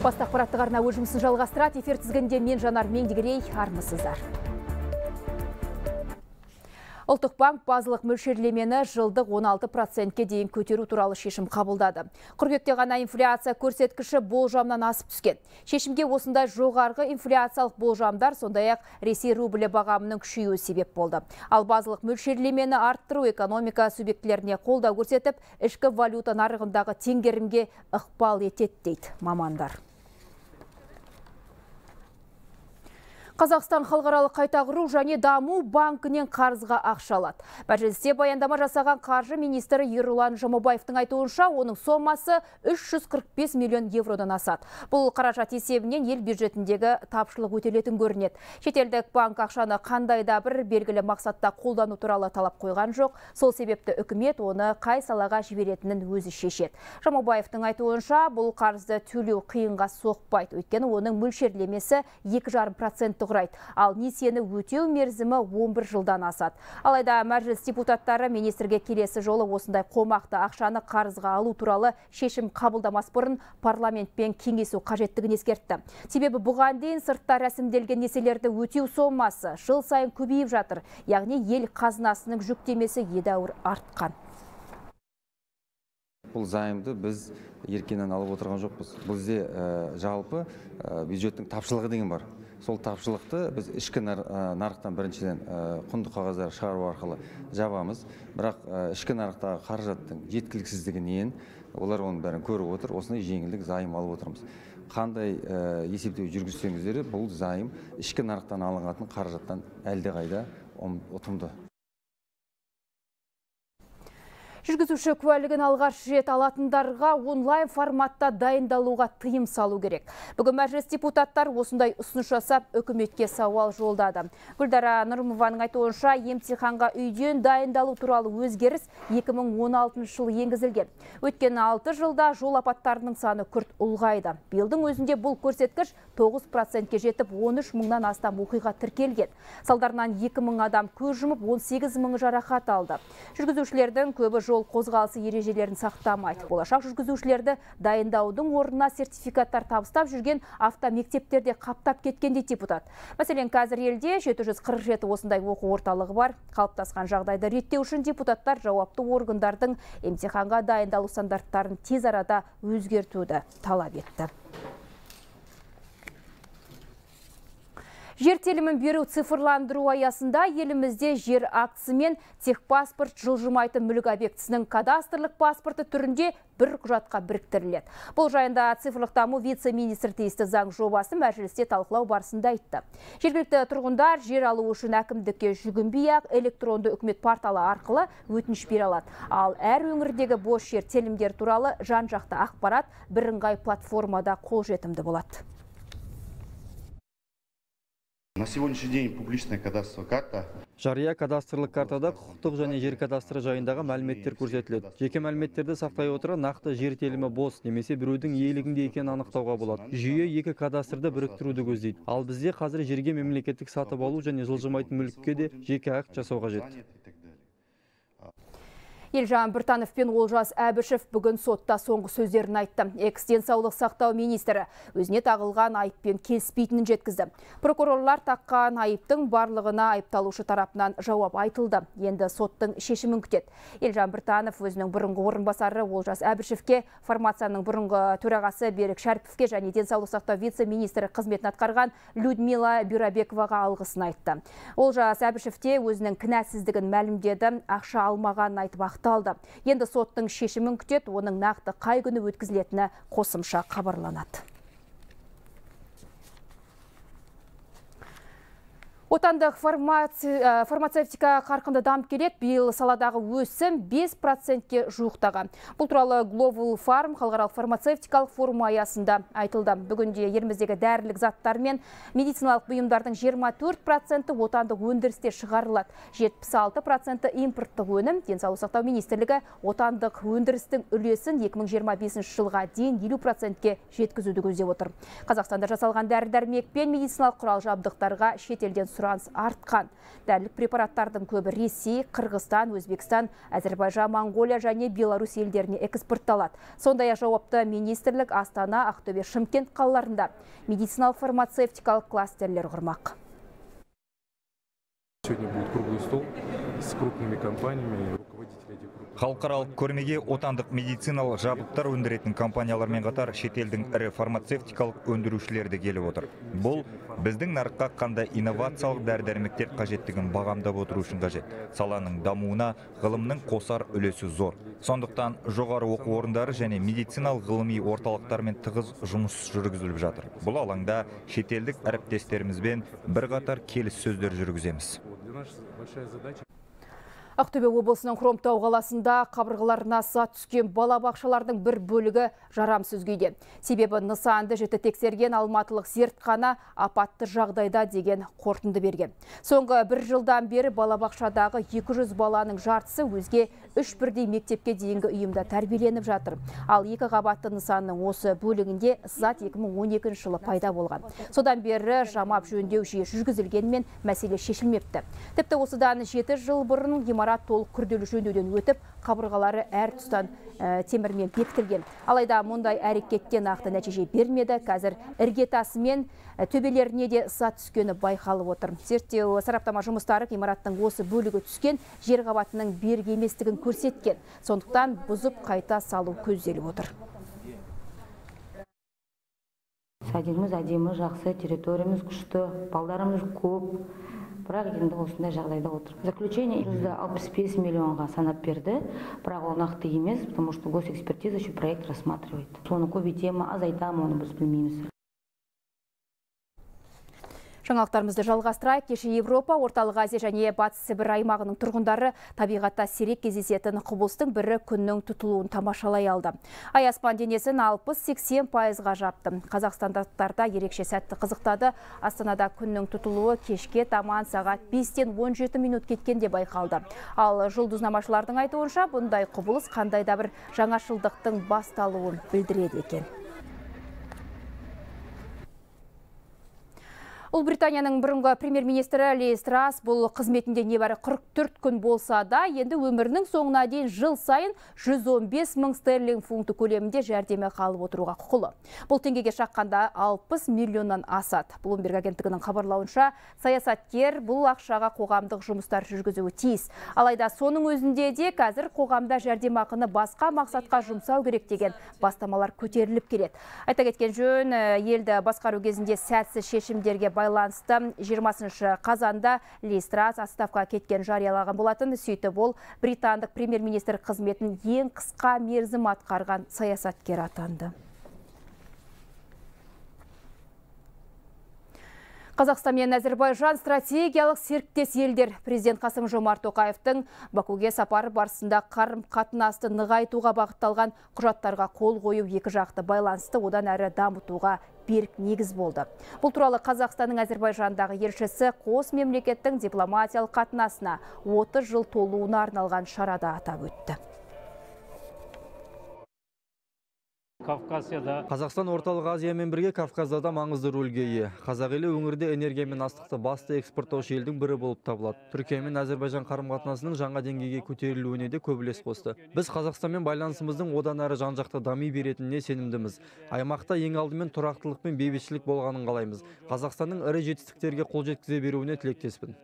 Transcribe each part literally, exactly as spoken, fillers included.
Басты ақпараттық арна өз жұмысын жалғастырады. Эфир тізгінде мен Жанар Меңдігерей, армысыздар. Ұлттық банк базалық мөлшерлемені жылдық он алты процентке дейін көтеру туралы шешім қабылдады. Қыркүйекте ғана инфляция көрсеткіші болжамнан асып түскен. Шешімге осындай жоғарғы инфляциялық болжамдар, сондай-ақ Ресей рублі бағамының күшеюі себеп болды. Ал базалық мөлшерлемені арттыру экономика субъектілеріне қолдау көрсетіп, ішкі валюта нарығындағы теңгерімге ықпал етеді дейді мамандар. Қазақстан халықаралық қайта құру және даму банкінен қарызға ақша алады. Мәжілісте баяндама жасаған қаржы министрі Ерұлан Жамаубаевтың айтуынша, оның сомасы үш жүз қырық бес миллион евродан асады. Бұл қаражат есебінен ел бюджетіндегі тапшылық өтелетін көрінеді. Шетелдік банк ақшаны қандай да бір белгілі мақсатта қолдану туралы талап қойған жоқ. Сол себепті үкімет оны қай салаға жіберетінін өзі шешеді. Жамаубаевтың айтуынша, бұл қарызды төлеу қиынға соқпайды. Өйткені оның мөлшерлемесі екі жарым процент құрайды, ал несиені өтеу мерзімі он бір жылдан асады. Алайда мәжіліс депутаттары министрге келесі жолы осындай қомақты ақшаны қарызға алу туралы шешім қабылдамас бұрын парламентпен кеңесу қажеттігін ескертті. Себебі бұған дейін сыртта рәсімделген несиелерді өтеу сомасы жыл сайын көбейіп жатыр, яғни ел қазынасының жүктемесі едәуір артқан. Бұл займды біз еркенен алып отырған жоқпыз. Бізде жалпы бюджеттің тапшылығы деген бар. Сол тапшылықты біз ішкі нарықтан біріншіден құнды қағаздар шығару арқылы жабамыз. Бірақ ішкі нарықтағы қаражаттың жеткіліксіздігінен олар оның бәрін көріп отыр. Осындай жеңілдік займ алып отырмыз. Қандай есептеу жүргізсеңіздер, бұл займ ішкі нарықтан алынатын қаражаттан әлдеқайда ұтымды. Жүргізуші куәлігін алғаш рет алатындарға онлайн форматта дайындалуға тыйым салу керек. Бүгін мәжіліс депутаттар осындай ұсыныс жасап, үкіметке сауал жолдады. Гүлдара Нұрымованың айтуынша, емтиханға үйден дайындалу туралы өзгеріс екі мың он алтыншы жылы енгізілген. Өткен алты жылда жол апаттарының саны күрт ұлғайды. Биылдың өзінде бұл көрсеткіш тоғыз процентке жетіп, он үш мыңнан астам оқиға тіркелген. Салдарынан екі мың адам көз жұмып, он сегіз мыңы жарақат алды. Жүргізушілердің көбі жол қозғалысы ережелерін сақтамайды. Болашақ жүргізушілерді дайындаудың орнына сертификаттар табыстап жүрген автомектептерде қаптап кеткенде депутат. Мәселен, қазір елде жеті жүз қырық жеті осындай оқу орталығы бар. Қалыптасқан жағдайды реттеу үшін депутаттар жауапты органдардың емтиханға дайындалу стандарттарын тез арада өзгертуді талап етті. Жер телімін беру цифрландыру аясында елімізде жер актісі мен техпаспорт жылжымайтын мүлік объектісінің кадастрлық паспорты түрінде бір құжатқа біріктіріледі. Бұл жайында цифрлық даму вице-министр тиісті заң жобасы мәжілісте талқылау барысында айтты. Жергілікті тұрғындар жер алу үшін әкімдікке жүгінбей-ақ электронды үкімет порталы арқылы өтініш бере алады. Ал әр өңірдегі бос жер телімдер туралы жан-жақты ақпарат бірыңғай платформада қолжетімді болады. На сегодняшний день публичная кадастровая карта. Жария кадастрлық картада құқықтық және жер кадастры жайындағы мәліметтер көрсетіледі. Жеке мәліметтерді сақтай отыра нақты жер телімі бос немесе біреудің иелігінде екенін анықтауға болады. Жүйе екі кадастрды біріктіруді көздейді. Ал бізде қазір жерге мемлекеттік сатып алу және жылжымайтын мүлікке де жеке акт жасау қажет. Елжан Біртанов пен Олжас Әбішев бүгін сотта соңғы сөздерін айтты. Экс-денсаулық сақтау министрі өзіне тағылған айыппен келіспейтінін жеткізді. Прокурорлар таққан айыптың барлығына айыпталушы тарапынан жауап айтылды. Енді соттың шешімін күтеді. Елжан Біртанов өзінің бұрынғы орынбасары Олжас Әбішевке, формацияның бұрынғы төрағасы Берік Шәріповке және денсаулық сақтау вице-министрі қызметін атқарған Людмила Бюрабековаға алғысын айтты. Олжас Әбішев те өзінің кінәсіздігін мәлімдеді, ақша алмағанын айтып ақталды. Енді соттың шешімін күтеді, оның нақты қай күні өткізілетіні қосымша хабарланады. Отандық фармацевтика қарқынды дамып келеді. Биыл саладағы өсім бес процентке жуықтаған. Бұл туралы Global Farm халықаралық фармацевтикалық форумы аясында айтылды. Бүгінде еліміздегі дәрілік заттар мен медициналық бұйымдардың жиырма төрт проценті отандық өндірісте шығарылады. жетпіс алты проценті импорттық өнім. Денсаулық сақтау министрлігі отандық өндірістің үлесін екі мың жиырма бесінші жылға дейін елу процентке жеткізуді көздеп отыр. Қазақстанда жасалған дәрі-дәрмек пен медициналық құрал жабдықтарға шетелден сұраныс сұраныс артқан. Дәрілік препараттардың көбі Ресей, Қырғызстан, Өзбекстан, Әзербайжан, Монголия және Беларусь елдеріне экспортталады. Сондай-ақ жауапты министрлік Астана, Ақтөбе, Шымкент қалаларында медициналық фармацевтикалық кластерлер құрмақ. Сегодня будет круглый стол с крупными компаниями, руководители этих крупных. Халықаралық көрмеге отандық медициналық жабдықтар өндіретін компаниялармен қатар шетелдің ірі фармацевтикалық өндірушілері де келіп отыр. Бұл біздің нарыққа қандай инновациялық дәрі-дәрмектер қажеттігін бағамдап отыру үшін қажет. Саланың дамуына ғылымның қосар үлесі зор. Сондықтан жоғары оқу орындары және медициналық ғылыми орталықтармен тығыз жұмыс жүргізіліп жатыр. Бұл алаңда шетелдік әріптестерімізбен бірқатар келіссөздер жүргіземіз. Ақтөбе облысының Хромтау қаласында қабырғаларына сат түскен балабақшалардың бір бөлігі жарамсыз күйде. Себебі нысанды жіті тексерген алматылық зертхана апатты жағдайда деген қорытынды берген. Соңғы бір жылдан бері балабақшадағы екі жүз баланың жартысы өзге үш бірдей мектепке дейінгі ұйымда тәрбиеленіп жатыр. Ал екі қабатты нысанның осы бөлігінде сат екі мың он екінші жылы пайда болған. Содан бері жамап жөндеу жиі жүргізілгенмен мәселе шешілмепті. Тіпті осыдан жеті жыл бұрын ғимарат толық күрделі жөндеуден өтіп, қабырғалары әр тұстан ә, темірмен бекітілген. Алайда мұндай әрекеттен нақты нәтиже бермеді. Қазір іргетасы мен ә, төбелеріне де сат түскені байқалып отыр. Зерттеу сараптама жұмыстары ғимараттың осы бөлігі түскен жер қабатының берік еместігін көрсеткен. Сондықтан бұзып қайта салу көзделіп отыр. Садимыз әдемі, жақсы, территориямыз күшті, балдарымыз көп. Бірақ енді осындай жағдайда отыр. Заключение жүз алпыс бес миллионға санап берді, бірақ ол нақты емес, потому что госэкспертиза еще проект рассматривает. Соны көбейтемі, азайтамы, оны біз білмейміз. Жаңалықтарымызды жалғастырайық. Кеше Европа, Орталық Азия және Батыс Сібір аймағының тұрғындары табиғатта сирек кездесетін құбылыстың бірі күннің тұтылуын тамашалай алды. Ай аспан денесін алпыс сексен пайызға жапты. Қазақстандықтарда ерекше сәтті қызықтады. Астанада күннің тұтылуы кешке таман сағат бестен он жеті минут кеткенде байқалды. Ал жұлдызнамашылардың айтуынша бұндай құбылыс қандай да бір жаңашылдықтың басталуын білдіреді екен. Ұлыбританияның бұрынғы премьер-министрі Лиз Трасс бұл қызметінде небәрі қырық төрт күн болса да, енді өмірінің соңына дейін жыл сайын жүз он бес мың стерлинг фунты көлемінде жәрдеме қалып отыруға құқылы. Бұл теңгеге шаққанда алпыс миллионнан асады. Bloomberg агенттігінің хабарлауынша, саясаткер бұл ақшаға қоғамдық жұмыстар жүргізуі тиіс. Алайда соның өзінде де қазір қоғамда жәрдемақыны басқа мақсатқа жұмсау керек деген бастамалар көтеріліп келеді. Айта кеткен жөн, елді басқару кезінде сәтсіз шешімдерге байланысты жиырмасыншы қазанда Лиз Трасс отставкаға кеткен жариялаған болатын. Сөйтіп ол британдық премьер-министр қызметін ең қысқа мерзім атқарған саясаткер атанды. Қазақстан мен Әзербайжан стратегиялық серіктес елдер. Президент Қасым-Жомарт Тоқаевтың Бакуге сапары барысында қарым-қатынасты нығайтуға бағытталған құжаттарға қол қою екі жақты байланысты одан әрі дамытуға берік негіз болды. Бұл туралы Қазақстанның Әзербайжандағы елшісі қос мемлекеттің дипломатиялық қатынасына отыз жыл толуына арналған шарада атап өтті. Қазақстан Орталық Азиямен бірге Кавказда да маңызды рөлге ие. Қазақ елі өңірде энергия мен астықты басты экспорттаушы елдің бірі болып табылады. Түркия мен Әзербайжан қарым-қатынасының жаңа деңгейге көтерілуіне де көп үлес қосты. Біз Қазақстанмен байланысымыздың одан әрі жан-жақты дами беретініне сенімдіміз. Аймақта ең алдымен тұрақтылық пен бейбітшілік болғанын қалаймыз. Қазақстанның ірі жетістіктерге қол жеткізе беруіне тілектеспін.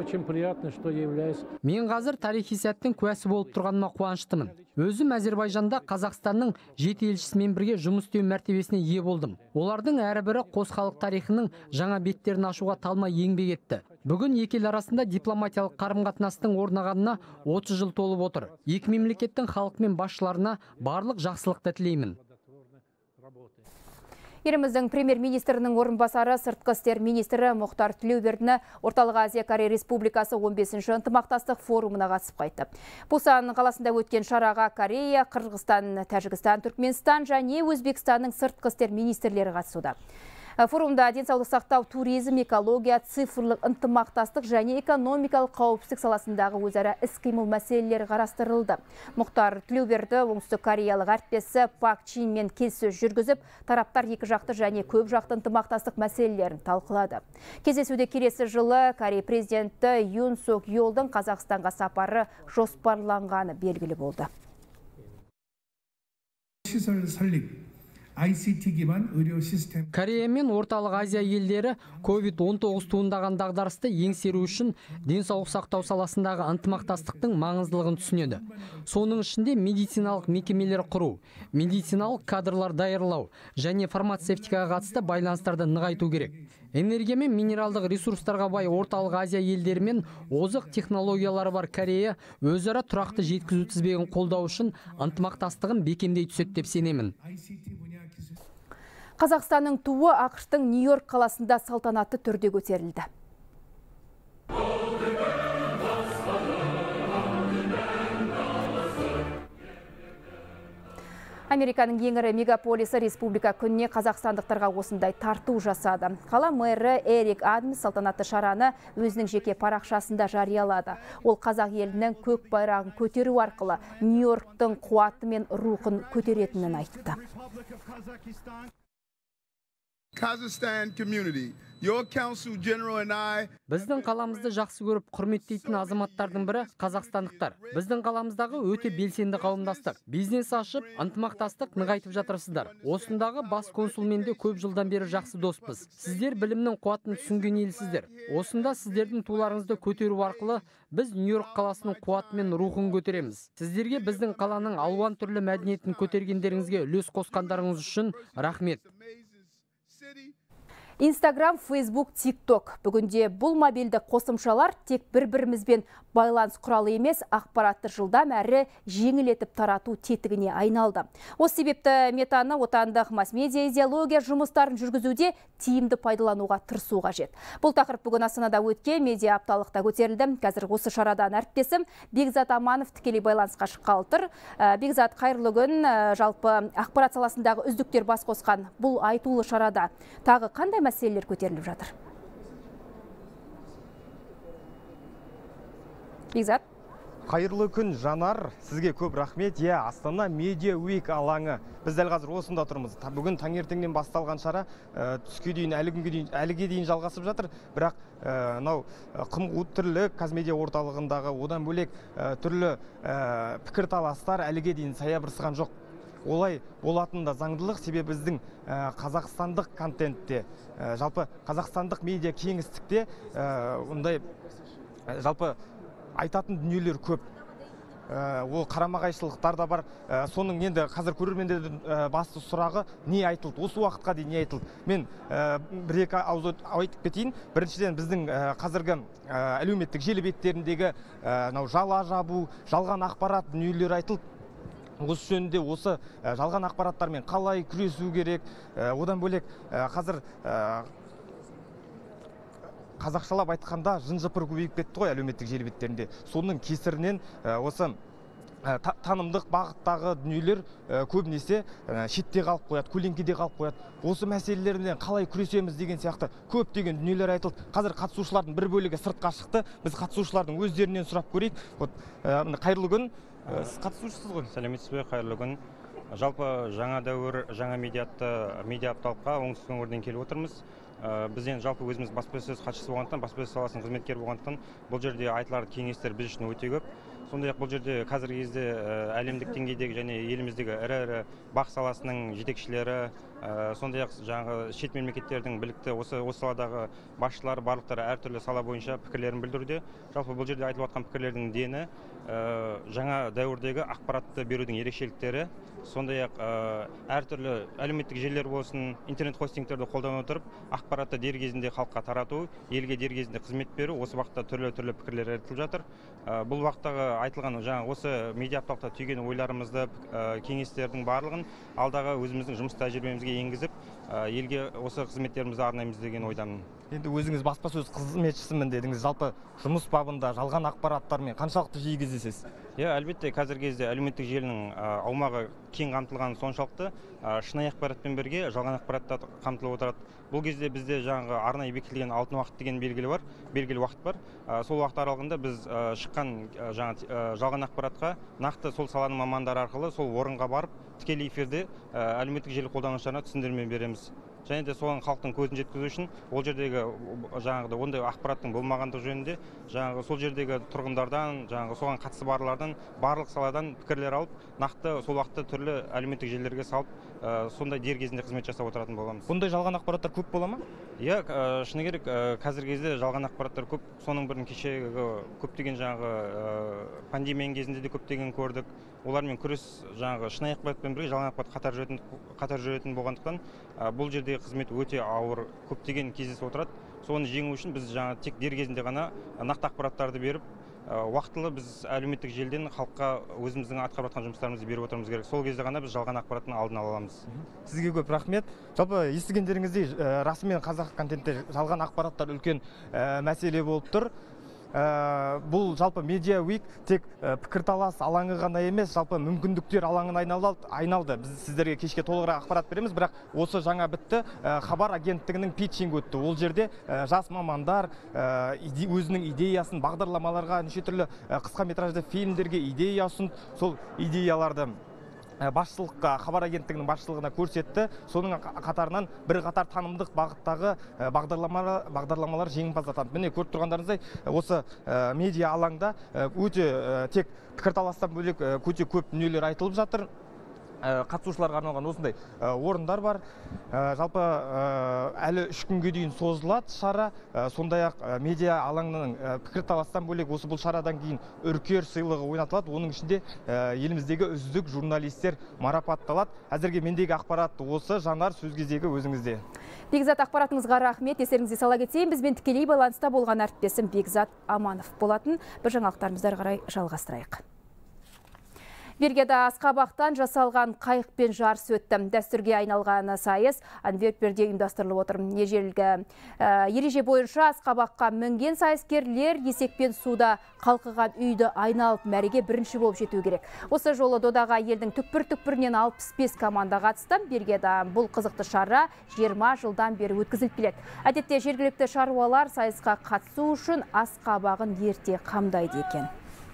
Мен қазір тарихи сәттің куәсі болып тұрғаныма қуаныштымын. Өзім Әзербайжанда Қазақстанның жеті елшісімен бірге жұмыс істеу мәртебесіне ие болдым. Олардың әрбірі қос халық тарихының жаңа беттерін ашуға талмай еңбек етті. Бүгін екі ел арасында дипломатиялық қарым-қатынастың орнағанына отыз жыл толып отыр. Екі мемлекеттің халық мен басшыларына барлық жақсылықты тілеймін. Еліміздің премьер-министрінің орынбасары сыртқы істер министрі Мұхтар Тілеубердіні Орталық Азия Корея Республикасы он бесінші ынтымақтастық форумына қатысып қайтты. Пусан қаласында өткен шараға Корея, Қырғызстан, Тәжікстан, Түркменстан және Өзбекстанның сыртқы істер министрлері қатысуда. Форумда денсаулық сақтау, туризм, экология, цифрлық ынтымақтастық және экономикалық қауіпсіздік саласындағы өзара іс-қимыл мәселелері қарастырылды. Мұхтар Тілеуберді оңтүстік кореялық әріптесі Пак Чинмен келіссөз жүргізіп, тараптар екі жақты және көп жақты ынтымақтастық мәселелерін талқылады. Кездесуде келесі жылы Корея президенті Юн Сук Йолдың Қазақстанға сапары жоспарланғаны белгілі болды. Корея мен Орталық Азия елдері ковид он тоғыз туындаған дағдарысты еңсеру үшін денсаулық сақтау саласындағы ынтымақтастықтың маңыздылығын түсінеді. Соның ішінде медициналық мекемелер құру, медициналық кадрлар даярлау және фармацевтикаға қатысты байланыстарды нығайту керек. Энергия мен минералдық ресурстарға бай Орталық Азия елдерімен озық технологиялары бар Корея өзара тұрақты жеткізу тізбегін қолдау үшін ынтымақтастығын бекемдей түседі деп сенемін. Қазақстанның туы ақштың Нью-Йорк қаласында салтанатты түрде көтерілді. Американың ең ірі мегаполисі республика күніне қазақстандықтарға осындай тарту жасады. Қала мэрі Эрик Адамс салтанатты шараны өзінің жеке парақшасында жариялады. Ол қазақ елінің көк байрағын көтеру арқылы Нью-Йорктың қуаты мен рухын көтеретінін айтты. Kazakhstan community, your council general and I. Біздің қаламызды жақсы көріп құрметтейтін азаматтардың бірі қазақстандықтар. Біздің қаламыздағы өте белсенді қауымдастық. Бизнес ашып, ынтымақтастық нығайтып жатырсыздар. Осындағы бас консулмен де көп жылдан бері жақсы доспыз. Сіздер білімнің қуатын түсінген елсіздер. Осында сіздердің туларыңызды көтеру арқылы біз Нью-Йорк қаласының қуаты мен рухын көтереміз. Сіздерге біздің қаланың алуан түрлі мәдениетін көтергендеріңізге үлес қосқандарыңыз үшін рахмет. Instagram, Facebook, TikTok. Бүгінде бұл мобильді қосымшалар тек бір-бірімізбен байланыс құралы емес, ақпаратты жылдам әрі жеңілетіп тарату тетігіне айналды. Осы себепті Метаны отандық масс-медиа идеология жұмыстарын жүргізуде тиімді пайдалануға тырысу қажет. Бұл тақырып бүгін Астанада өткен медиа апталықта көтерілді. Қазір осы шарадан әріптесім Бекзат Аманов тікелей байланысқа шыққалы тұр. Бекзат, қайырлы күн. Жалпы ақпарат саласындағы үздіктер бас қосқан бұл айтулы шарада тағы қандай мәселелер көтеріліп жатыр? Бекзат. Қайырлы күн, Жанар. Сізге көп рахмет. Е, Астана медиа уик алаңы. Біз дәл қазір осында тұрмыз. Бүгін таңертеңнен басталған шара түске дейін, әлі күнге дейін, әліге дейін жалғасып жатыр. Бірақ мынау қым-қуыт түрлі Қазмедиа орталығындағы одан бөлек түрлі пікірталастар әліге дейін саябырсыған жоқ. Олай болатында заңдылық, себебі біздің қазақстандық контентте, жалпы қазақстандық медиа кеңістікте ондай жалпы айтатын дүниелер көп. Ол қарама-қайшылықтар да бар. Соның енді қазір көрермендердің басты сұрағы не айтылды? Осы уақытқа дейін не айтылды? Мен бір-екі ауыз айтып кетейін. Біріншіден біздің қазіргі әлеуметтік желі беттеріндегі жала жабу, жалған ақпарат дүниелер айтылды. Осы жөнінде осы жалған ақпараттармен қалай күресу керек? Одан бөлек қазір қазақшалап айтқанда жын-жыпыр көбейіп кетті ғой әлеуметтік желі беттерінде. Соның кесірінен осы танымдық бағыттағы дүниелер көбінесе шетте қалып қояды, көлеңкеде қалып қояды. Осы мәселелерден қалай күресеміз деген сияқты көптеген дүниелер айтылды. Қазір қатысушылардың бір бөлігі сыртқа шықты. Біз қатысушылардың өздерінен сұрап көрейік. Қайырлы күн. Сіз қатысушысыз ғой? Сәлеметсіз бе, қайырлы күн. Жалпы жаңа дәуір, жаңа медиа апталыққа оңтүстік өңірден келіп отырмыз. Бізден жалпы өзіміз баспасөз хатшысы болғандықтан, баспасөз саласының қызметкері болғандықтан, бұл жерде айтылар кеңестер біз үшін өте көп. Сондай-ақ бұл жерде қазіргі кезде әлемдік деңгейдегі және еліміздегі ірі-ірі бақ саласының жетекшілері, сондай-ақ жаңағы шет мемлекеттердің білікті осы саладағы басшылары барлықтары әртүрлі сала бойынша пікірлерін білдіруде. Жалпы бұл жерде айтылып жатқан пікірлердің дені жаңа дәуірдегі ақпаратты берудің ерекшеліктері, сондай-ақ әртүрлі әлеуметтік желілер болсын, интернет хостингтерді қолдана отырып, ақпаратты дер кезінде халыққа тарату, елге дер кезінде қызмет беру, осы бағытта түрлі-түрлі пікірлер айтылып жатыр. Бұл бағыттағы айтылған жаңа осы медиа апталықта түйген ойларымызды, кеңестердің барлығын алдағы өзіміздің жұмыс тәжірибемізге енгізіп, елге осы қызметтерімізді арнаймыз деген ойдамын. Енді өзіңіз баспасөз қызметшісімін дедіңіз, жалпы жұмыс бабында жалған ақпараттармен қаншалықты жиі кездесесіз? Иә, әлбетте қазіргі кезде әлеуметтік желінің аумағы кең қамтылғаны соншалықты шынайы ақпаратпен бірге жалған ақпаратта қамтылып отырады. Бұл кезде бізде жаңағы арнайы бекітілген алтын уақыт деген белгілі бар, белгілі уақыт бар. Сол уақыт аралығында біз шыққан жаңа жалған ақпаратқа нақты сол саланың мамандары арқылы сол орынға барып тікелей эфирде әлеуметтік желі қолданушыларына түсіндірме береміз. Және де соған халықтың көзін жеткізу үшін ол жердегі жаңағыда ондай ақпараттың болмағандығы жөнінде жаңағы сол жердегі тұрғындардан, жаңағы соған қатысы барлардан, барлық саладан пікірлер алып, нақты сол уақытта түрлі әлеуметтік желілерге салып, сондай дер кезінде қызмет жасап отыратын боламыз. Бұндай жалған ақпараттар көп бола ма? Иә, шыны керек, қазіргі кезде жалған ақпараттар көп. Соның бірін кешегі көптеген жаңағы пандемияның кезінде де көптеген көрдік. Олармен күрес жаңағы шынайы ақпаратпен бірге жалған ақпарат қатар жүретін қатар жүретін болғандықтан бұл жердегі қызмет өте ауыр, көптеген кездесіп отырады. Соны жеңу үшін біз жаңа тек дер кезінде ғана нақты ақпараттарды беріп, уақытылы біз әлеуметтік желіден халыққа өзіміздің атқарып жатқан жұмыстарымызды беріп отырмыз керек. Сол кезде ғана біз жалған ақпараттың алдын ала аламыз. Сізге көп рахмет. Жалпы естігендеріңіздей, расымен қазақ контентте жалған ақпараттар үлкен мәселе болып тұр. Бұл жалпы медиа уик тек пікірталас алаңы ғана емес, жалпы мүмкіндіктер алаңын айналды. Біз сіздерге кешке толығырақ ақпарат береміз, бірақ осы жаңа бітті хабар агенттігінің питчингі өтті. Ол жерде жас мамандар өзінің идеясын бағдарламаларға, неше түрлі қысқа метражды фильмдерге идея ұсынды, сол идеяларды басшылыққа, хабар агенттігінің басшылығына көрсетті. Соның қатарынан бір қатар танымдық бағыттағы бағдарламалар жеңімпаз атанды. Міне көріп тұрғандарыңыздай, осы медиа алаңда өте тек пікірталастан бөлек өте көп дүниелер айтылып жатыр. Қатысушыларға арналған осындай орындар бар. Жалпы әлі үш күнге дейін созылады шара. Сондай-ақ медиа алаңның пікірталастан бөлек осы бұл шарадан кейін үркер сыйлығы ойнатылады. Оның ішінде еліміздегі үздік журналистер марапатталады. Әзірге мендегі ақпарат осы. Жанар, сөз кезегі өзіңізде. Бекзат, ақпаратыңызға рахмет. Естеріңізге сала кетейін, бізбен тікелей байланыста болған әріптесім Бекзат Аманов болатын. Бір жаңалықтарымызды ары қарай жалғастырайық. Бельгияда Асқабақтан жасалған қайықпен жарыс өтті. Дәстүрге айналған сайыс Антверперде ұйымдастырылып отыр. Ежелгі ереже бойынша Асқабаққа мінген сайыскерлер есекпен суда қалқыған үйді айналып мәреге бірінші болып жету керек. Осы жолы додаға елдің түкпір-түкпірінен алпыс бес команда қатысты. Бельгияда бұл қызықты шара жиырма жылдан бері өткізіліп келеді. Әдетте жергілікті шаруалар сайысқа қатысу үшін Асқабағын ерте қамдайды екен.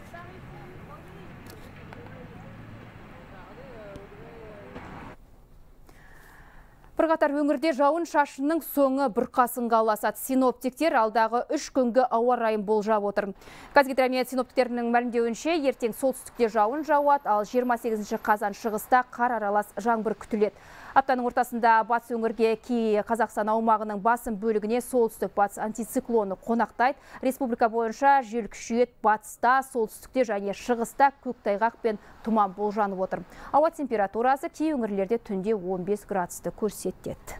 Бірқатар өңірде жауын шашынның соңы бұрқасынға ұласады. Синоптиктер алдағы үш күнгі ауа райын болжап отыр. Қазгидромет синоптиктерінің мәлімдеуінше ертең солтүстікте жауын жауады, ал жиырма сегізінші қазан шығыста қар аралас жаңбыр күтіледі. Аптаның ортасында батыс өңірге кей Қазақстан аумағының басым бөлігіне солтүстік батыс антициклоны қонақтайды. Республика бойынша жел күшейеді, батыста, солтүстікте және шығыста көктайғақ пен тұман болжанып отыр. Ауа температурасы кей өңірлерде түнде он бес градусты көрсетеді.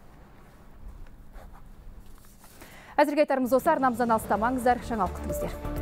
Әзірге айтарымыз осы, арнамыздан алыстамаңыздар, жаңалық күтіңіздер.